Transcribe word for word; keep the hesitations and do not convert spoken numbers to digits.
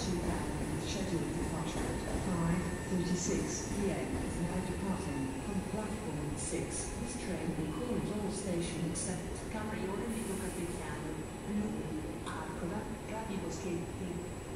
to Banbury with scheduled departure at five thirty-six p m is now departing from platform six. This train will call at all station except Capriole di Capitano, Arcola, Capi Boschetti,